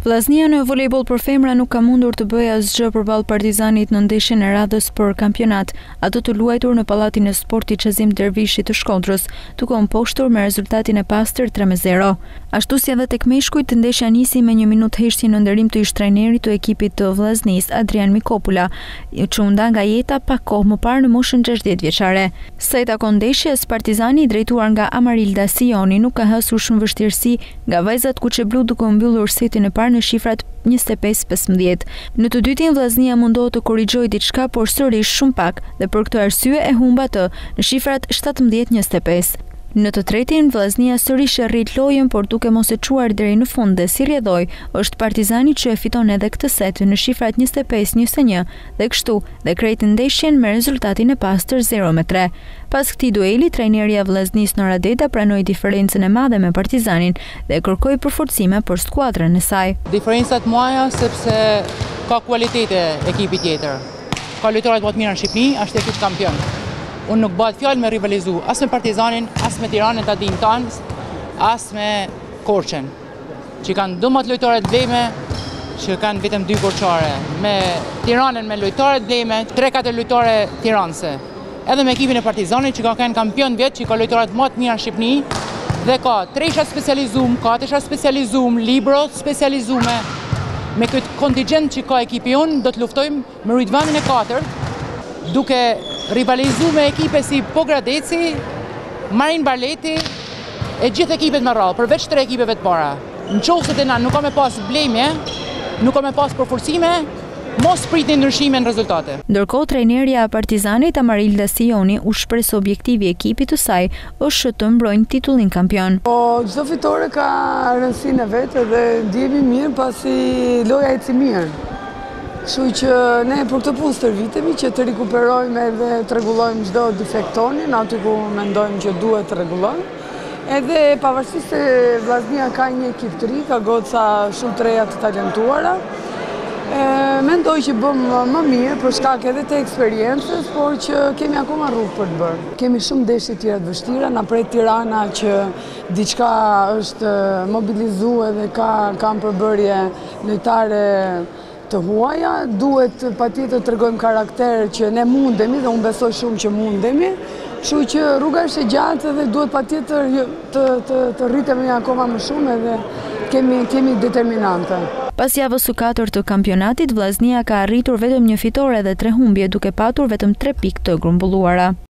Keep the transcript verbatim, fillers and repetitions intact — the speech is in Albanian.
Vllaznia në volejboll për femra nuk ka mundur të bëjë asgjë përballë Partizanit në ndeshjen e radhës për kampionat, atë të luajtur në Pallatin e Sportit Qezim Dervishi të Shkodrës, duke u mposhtur me rezultatin e pastër tre me zero. Ashtu si edhe tek meshkujt, ndeshja nisi me një minutë heshtje në nderim të ish trajnerit të ekipit të vllaznisë, Adrian Mikopula, që u nda nga jeta pak kohë më parë në moshën gjashtëdhjetë vjeçare. Sa i takon ndeshjes, Partizani, i drejtuar nga Amarilda Sioni, nuk ka hasur shumë vështirësi nga vajzat kuqeblu duke u mbyllur setin e parë në shifrat njëzet e pesë pesëmbëdhjetë. Në të dytin, vllaznia mundohet të korrigjojë diçka, por sërish shumë pak, dhe për këtë arsye e humba atë në shifrat shtatëmbëdhjetë njëzet e pesë. Në të tretin, vllaznia sërish e rrit lojën, por duke mos e çuar deri në fund dhe si rrjedhoi, është Partizani që e fiton edhe këtë set në shifrat njëzet e pesë njëzet e një dhe kështu dhe krejti ndeshjen me rezultatin e pastër zero me tre. Pas këtij dueli, trajneria e vllaznisë Nora Deda pranoi diferencën e madhe me Partizanin dhe kërkoi përforcime për skuadrën e saj. Diferencat muaja sepse ka kualitete ekipi tjetër. Ka lojtarët më të mirë në Shqipëri, është ekip kampion. Unë nuk bëhet fjalë me rivalizu, as me Partizanin, as me Tiranën ta dim tanë, as me Korçën, që kanë dumat lojtarët bleme, që kanë vetëm dy korçare. Me Tiranën me lojtarët bleme, tre katër lojtare tiranëse. Edhe me ekipin e Partizanit që ka kanë kampion vjet, që ka lojtarët më të mirë në Shqipëri, dhe ka tresha specializum, katësha specializum, libro specializume. Me këtë kontingent që ka ekipi unë, do të luftojmë me rritvanin e katër, duke rivalizu me ekipe si Pogradeci, Marin Barleti e gjithë ekipet me radhë, përveç tre ekipeve të para. Në qoftë se na nuk ka me pas blemje, nuk ka me pas përforcime, mos pritni ndryshime në rezultate. Ndërkohë, trajneria e Partizanit Amarilda Sioni u shpreh se objektivi i ekipit të saj është të mbrojnë titullin kampion. Po, çdo fitore ka rëndësinë e vet dhe ndihemi mirë pasi loja eci mirë. Kështu që ne për këtë punë stërvitemi që të rikuperojmë edhe të rregullojmë çdo defektonin, aty ku mendojmë që duhet të rregullojmë. Edhe pavarësisht se vllaznia ka një ekip të ri, ka goca shumë të reja të talentuara, mendoj që bëm më mirë për shkak edhe të eksperiencës, por që kemi akoma rrugë për të bërë. Kemi shumë ndeshje tjera të vështira, na pret Tirana që diçka është mobilizuar dhe ka kanë përbërje lojtare të huaja, duhet patjetër të tregojmë karakter që ne mundemi dhe unë besoj shumë që mundemi, kështu që rruga është e gjatë dhe duhet patjetër të, të, të rritemi akoma më shumë edhe kemi, kemi determinante. Pas javës së katërt të kampionatit, vllaznia ka arritur vetëm një fitore dhe tre humbje, duke patur vetëm tre pikë të grumbulluara.